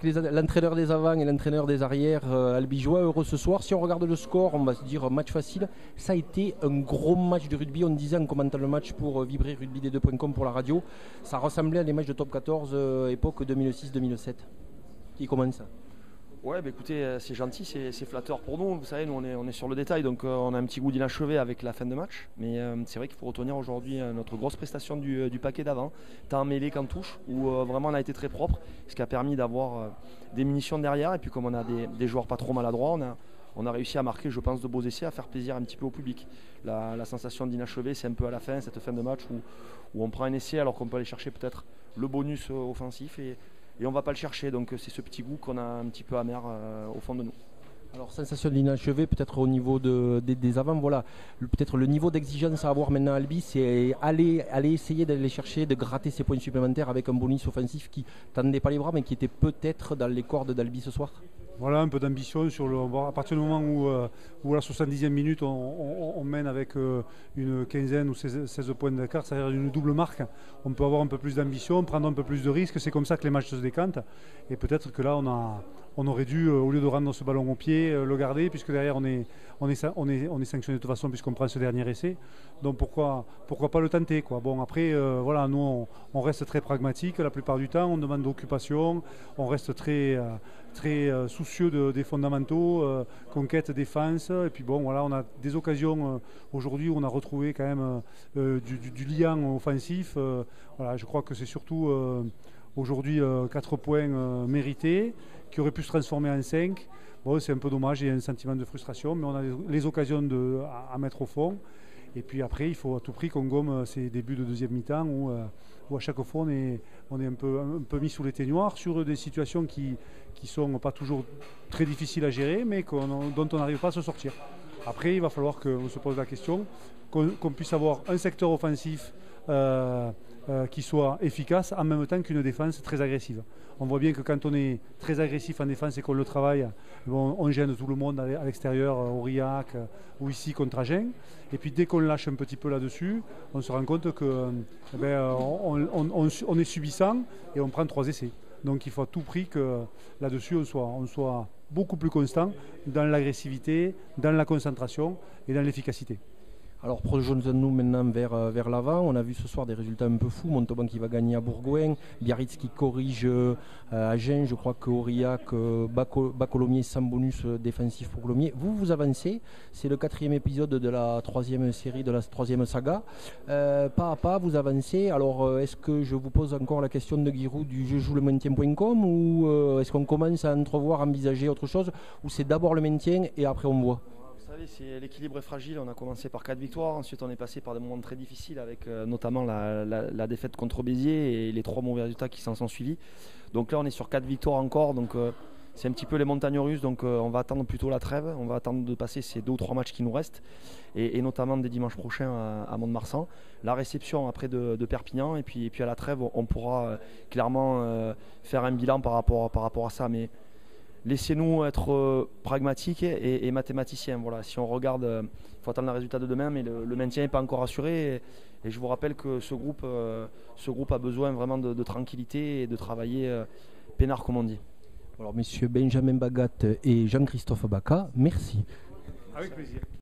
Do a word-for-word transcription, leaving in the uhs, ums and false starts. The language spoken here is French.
les, l'entraîneur des avants et l'entraîneur des arrières euh, albigeois heureux ce soir. Si on regarde le score, on va se dire match facile. Ça a été un gros match de rugby. On disait en commentant le match pour euh, vibrer rugby d deux point com pour la radio, ça ressemblait à des matchs de top quatorze euh, époque deux mille six deux mille sept. Qui commence ça? Ouais, bah écoutez, c'est gentil, c'est, c'est flatteur pour nous. Vous savez, nous on est, on est sur le détail, donc euh, on a un petit goût d'inachevé avec la fin de match. Mais euh, c'est vrai qu'il faut retenir aujourd'hui euh, notre grosse prestation du, euh, du paquet d'avant, tant en mêlée qu'en touche, où euh, vraiment on a été très propre, ce qui a permis d'avoir euh, des munitions derrière. Et puis comme on a des, des joueurs pas trop maladroits, on a, on a réussi à marquer, je pense, de beaux essais, à faire plaisir un petit peu au public. La, la sensation d'inachevé, c'est un peu à la fin, cette fin de match où, où on prend un essai alors qu'on peut aller chercher peut-être le bonus euh, offensif. Et, Et on ne va pas le chercher, donc c'est ce petit goût qu'on a un petit peu amer euh, au fond de nous. Alors sensation d'inachevé, peut-être au niveau de, des, des avants, voilà. Le, peut-être le niveau d'exigence à avoir maintenant à Albi, c'est aller, aller essayer d'aller chercher, de gratter ses points supplémentaires avec un bonus offensif qui tendait pas les bras, mais qui était peut-être dans les cordes d'Albi ce soir. Voilà, un peu d'ambition sur le. À partir du moment où, euh, où à la soixante-dixième minute on, on, on mène avec euh, une quinzaine ou seize, seize points d'écart, c'est-à-dire une double marque, on peut avoir un peu plus d'ambition, prendre un peu plus de risques. C'est comme ça que les matchs se décantent. Et peut-être que là on, a, on aurait dû, euh, au lieu de rendre ce ballon au pied, euh, le garder, puisque derrière on est, on est, on est, on est sanctionné de toute façon puisqu'on prend ce dernier essai. Donc pourquoi, pourquoi pas le tenter, quoi. Bon, après, euh, voilà, nous on, on reste très pragmatique la plupart du temps, on demande d'occupation, on reste très, euh, très euh, soucieux de, des fondamentaux, euh, conquête, défense. Et puis bon, voilà, on a des occasions euh, aujourd'hui où on a retrouvé quand même euh, du, du, du lien offensif. Euh, voilà, je crois que c'est surtout euh, aujourd'hui euh, quatre points euh, mérités qui auraient pu se transformer en cinq. Bon, c'est un peu dommage, il y a un sentiment de frustration, mais on a les, les occasions de, à, à mettre au fond. Et puis après, il faut à tout prix qu'on gomme ces débuts de deuxième mi-temps où, euh, où à chaque fois on est, on est un, peu, un peu mis sous les ténoirs sur des situations qui qui sont pas toujours très difficiles à gérer, mais qu'on, dont on n'arrive pas à se sortir. Après, il va falloir qu'on se pose la question, qu'on, qu'on puisse avoir un secteur offensif euh, euh, qui soit efficace en même temps qu'une défense très agressive. On voit bien que quand on est très agressif en défense et qu'on le travaille, bon, on gêne tout le monde à l'extérieur, au Aurillac ou ici contre Agen. Et puis dès qu'on lâche un petit peu là-dessus, on se rend compte que eh ben, on, on, on, on est subissant et on prend trois essais. Donc il faut à tout prix que là-dessus on soit, on soit beaucoup plus constant dans l'agressivité, dans la concentration et dans l'efficacité. Alors projetons-nous maintenant vers, vers l'avant. On a vu ce soir des résultats un peu fous. Montauban qui va gagner à Bourgoin, Biarritz qui corrige euh, Agen. Je crois que Aurillac, euh, Bas-Colomiers sans bonus euh, défensif pour Colomiers. Vous, vous avancez. C'est le quatrième épisode de la troisième série, de la troisième saga. Euh, pas à pas, vous avancez. Alors euh, est-ce que je vous pose encore la question de Giroud du je joue le maintien point com ou euh, est-ce qu'on commence à entrevoir, envisager autre chose ou c'est d'abord le maintien et après on voit? C'est, l'équilibre est fragile, on a commencé par quatre victoires, ensuite on est passé par des moments très difficiles avec euh, notamment la, la, la défaite contre Béziers et les trois mauvais résultats qui s'en sont suivis. Donc là on est sur quatre victoires encore, donc euh, c'est un petit peu les montagnes russes, donc euh, on va attendre plutôt la trêve, on va attendre de passer ces deux ou trois matchs qui nous restent et, et notamment dès dimanche prochain à, à Mont-de-Marsan. La réception après de, de Perpignan et puis, et puis à la trêve on pourra euh, clairement euh, faire un bilan par rapport, par rapport à ça. Mais laissez-nous être euh, pragmatiques et, et mathématiciens. Voilà. Si on regarde, il euh, faut attendre le résultat de demain, mais le, le maintien n'est pas encore assuré. Et, et je vous rappelle que ce groupe, euh, ce groupe a besoin vraiment de, de tranquillité et de travailler euh, peinard, comme on dit. Alors, messieurs Benjamin Bagat et Jean-Christophe Baca, merci. Avec plaisir.